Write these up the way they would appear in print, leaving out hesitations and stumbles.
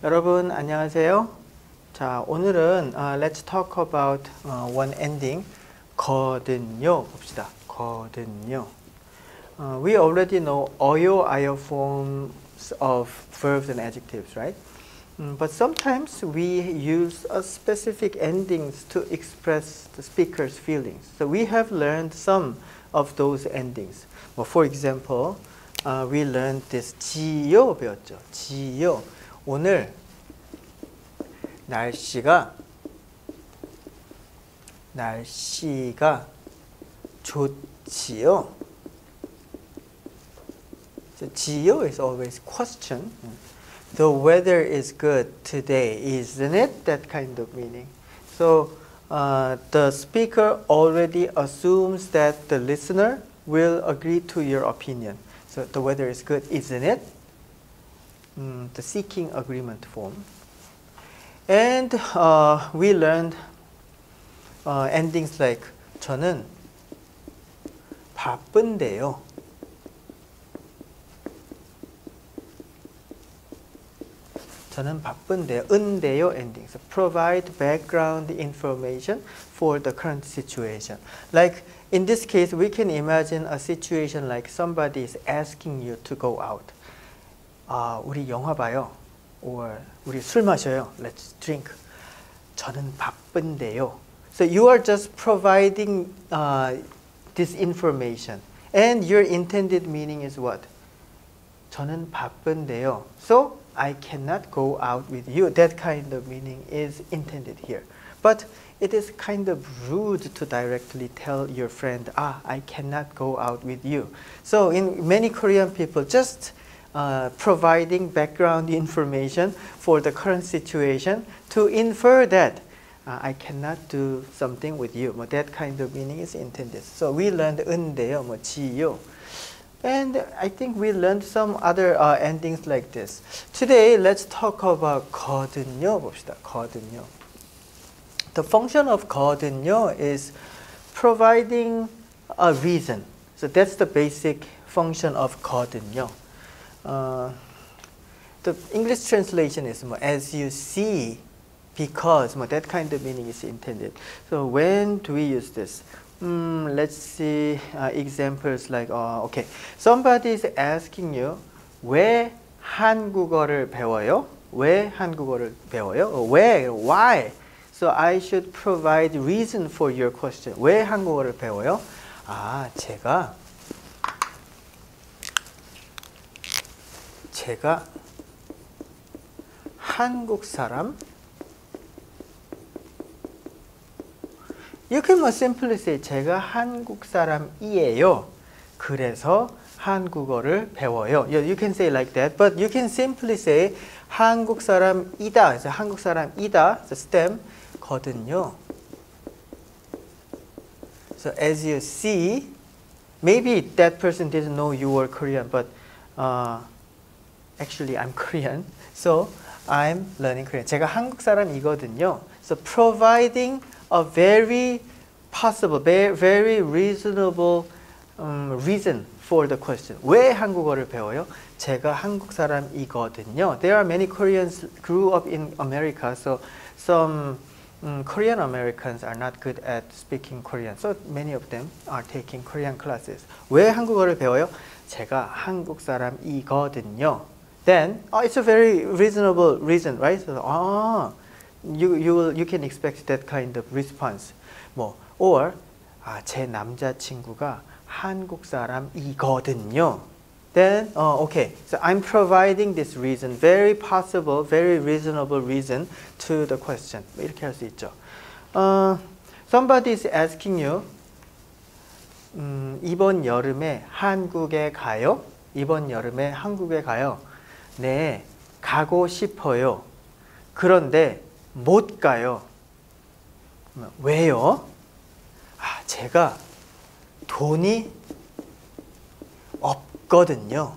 여러분 안녕하세요. 자, 오늘은 let's talk about one ending 거든요 봅시다. 거든요. We already know 어요, 아요 forms of verbs and adjectives, right? But sometimes we use a specific endings to express the speaker's feelings. So we have learned some of those endings. Well, for example, we learned this 지요 배웠죠. 지요. 오늘 날씨가 좋지요. So 지요 is always question. The weather is good today, isn't it? That kind of meaning. So the speaker already assumes that the listener will agree to your opinion. So the weather is good, isn't it? The seeking agreement form. And we learned endings like 저는 바쁜데요. 저는 바쁜데요. 은데요 ending. So provide background information for the current situation. Like in this case, we can imagine a situation like somebody is asking you to go out. 우리 영화 봐요. Or 우리 술 마셔요. Let's drink. 저는 바쁜데요. So you are just providing this information. And your intended meaning is what? 저는 바쁜데요. So I cannot go out with you. That kind of meaning is intended here. But it is kind of rude to directly tell your friend, I cannot go out with you. So in many Korean people, just providing background information for the current situation to infer that I cannot do something with you. That kind of meaning is intended. So we learned 은데요, 지요. And I think we learned some other endings like this. Today, let's talk about 거든요. 봅시다. 거든요. The function of 거든요 is providing a reason. So that's the basic function of 거든요. The English translation is as you see, because that kind of meaning is intended. So when do we use this? Let's see examples like okay, somebody is asking you 왜 한국어를 배워요? 왜 한국어를 배워요? 왜? Why? So I should provide reason for your question. 왜 한국어를 배워요? 제가 한국 사람. You can more simply say 제가 한국 사람이에요. 그래서 한국어를 배워요. You can say like that, but you can simply say 한국 사람이다. 그래서 한국 사람이다. The stem 거든요. So as you see, maybe that person didn't know you were Korean, but actually I'm Korean, so I'm learning Korean. 제가 한국 사람이거든요. So providing a very possible, very reasonable reason for the question. 왜 한국어를 배워요? 제가 한국 사람이거든요. There are many Koreans grew up in America, so some Korean Americans are not good at speaking Korean. So many of them are taking Korean classes. 왜 한국어를 배워요? 제가 한국 사람이거든요. Then it's a very reasonable reason, right? So, you can expect that kind of response. Or 제 남자친구가 한국 사람이거든요. Then okay, so I'm providing this reason, very possible, very reasonable reason to the question. 이렇게 할 수 있죠. Somebody is asking you, 이번 여름에 한국에 가요? 이번 여름에 한국에 가요? 네, 가고 싶어요. 그런데 못 가요. 왜요? 제가 돈이 없거든요.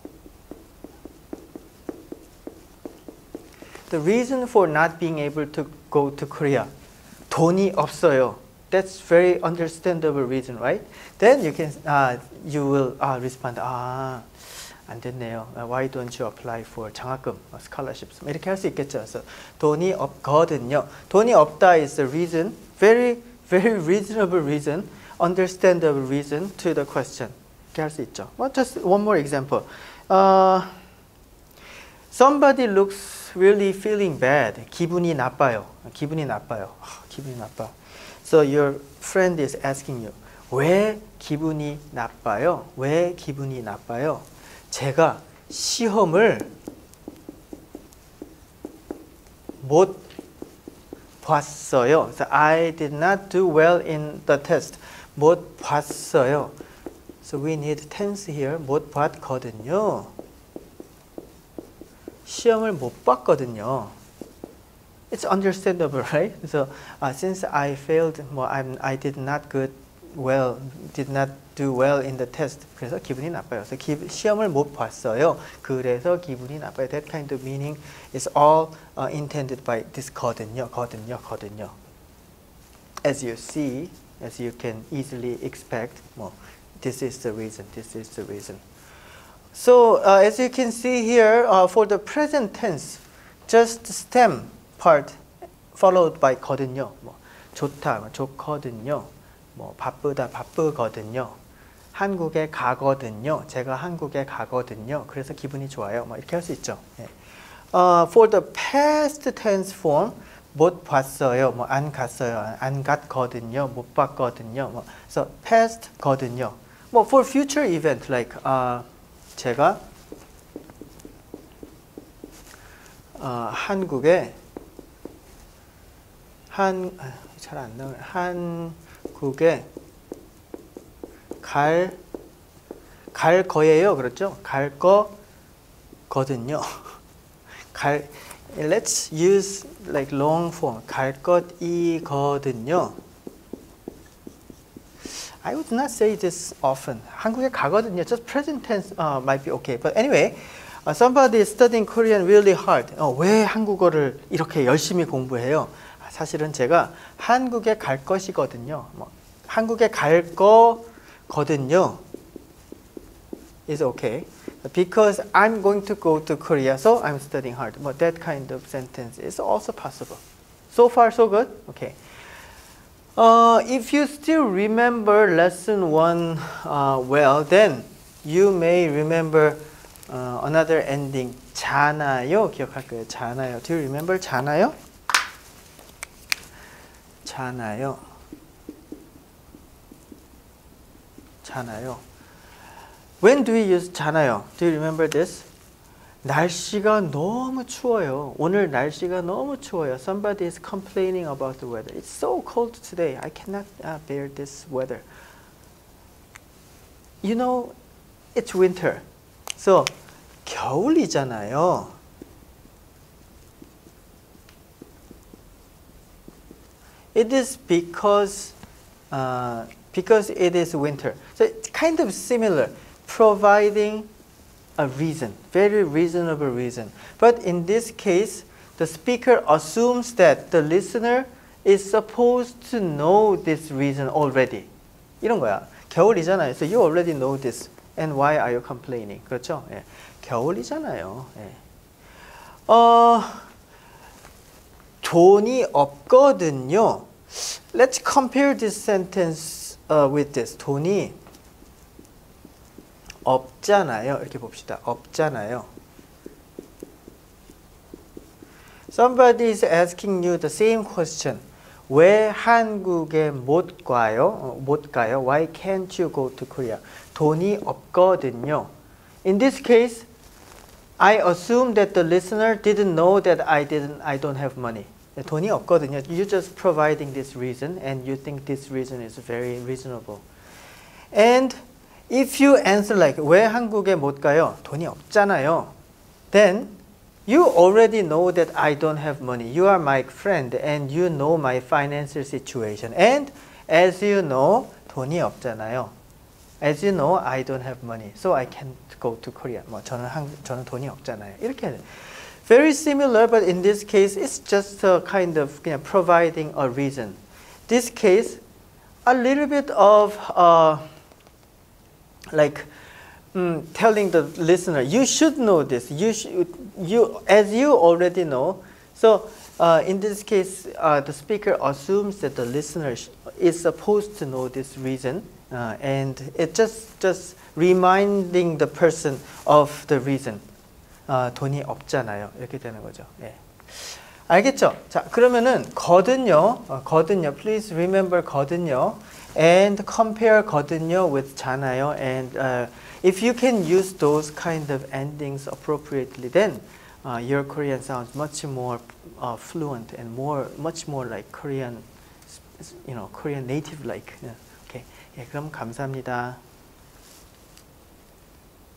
The reason for not being able to go to Korea, 돈이 없어요. That's very understandable reason, right? Then you can, you will respond, 안 됐네요. Why don't you apply for 장학금, scholarships? 이렇게 할 수 있겠죠. 그래서 돈이 없거든요. 돈이 없다 is the reason, very reasonable reason, understandable reason to the question. 이렇게 할 수 있죠. Well, just one more example. Somebody looks really feeling bad. 기분이 나빠요. 기분이 나빠요. 기분이 나빠. So your friend is asking you, 왜 기분이 나빠요? 왜 기분이 나빠요? 제가 시험을 못 봤어요. So I did not do well in the test. 못 봤어요. So we need tense here. 못 봤거든요. 시험을 못 봤거든요. It's understandable, right? So since I failed, I did not do well in the test. 그래서 기분이 나빠요. 그래서 시험을 못 봤어요. 그래서 기분이 나빠요. That kind of meaning is all intended by this 거든요. As you see, as you can easily expect, this is the reason. This is the reason. So as you can see here, for the present tense, just stem part followed by 거든요. 좋다, 좋거든요. 바쁘다, 바쁘거든요. 한국에 가거든요. 제가 한국에 가거든요. 그래서 기분이 좋아요. 이렇게 할 수 있죠. For the past tense form, 못 봤어요. 안 갔어요. 안 갔거든요. 못 봤거든요. So past 거든요. For future event, like 제가 한국에 잘 안 나와요. 한국에 갈 거예요. 그렇죠? 갈 거거든요. Let's use like long form. 갈 것이거든요. I would not say this often. 한국에 가거든요. Just present tense might be okay. But anyway, somebody is studying Korean really hard. 왜 한국어를 이렇게 열심히 공부해요? 사실은 제가 한국에 갈 것이거든요. 한국에 갈 거거든요. Is okay. Because I'm going to go to Korea, so I'm studying hard. That kind of sentence is also possible. So far, so good? Okay. If you still remember lesson 1 well, then you may remember another ending. 잖아요. 기억할 거예요. 잖아요. Do you remember 잖아요? 잖아요. 잖아요. When do we use 잖아요? Do you remember this? 날씨가 너무 추워요. 오늘 날씨가 너무 추워요. Somebody is complaining about the weather. It's so cold today. I cannot bear this weather. You know, it's winter. So, 겨울이잖아요. It is because it is winter. So it's kind of similar, providing a reason, very reasonable reason. But in this case, the speaker assumes that the listener is supposed to know this reason already. 이런 거야. 겨울이잖아요. So you already know this. And why are you complaining? 그렇죠? 예. 겨울이잖아요. 예. 돈이 없거든요. Let's compare this sentence with this. 돈이 없잖아요. 이렇게 봅시다. 없잖아요. Somebody is asking you the same question. 왜 한국에 못 가요? Why can't you go to Korea? 돈이 없거든요. In this case, I assume that the listener didn't know that I don't have money. 돈이 없거든요. You're just providing this reason and you think this reason is very reasonable. And if you answer like 왜 한국에 못 가요? 돈이 없잖아요. Then you already know that I don't have money. You are my friend and you know my financial situation. And as you know, 돈이 없잖아요. As you know, I don't have money. So I can't go to Korea. 저는 돈이 없잖아요. 이렇게 해요. Very similar, but in this case, it's just a kind of providing a reason. This case, a little bit of like telling the listener, you should know this. As you already know. So in this case, the speaker assumes that the listener is supposed to know this reason, and it just reminding the person of the reason. 돈이 없잖아요. 이렇게 되는 거죠. 예. 알겠죠? 자, 그러면은 거든요. Please remember 거든요. And compare 거든요 with 잖아요. And if you can use those kind of endings appropriately, then your Korean sounds much more fluent and much more like Korean, Korean native like. Okay. 예, 그럼 감사합니다.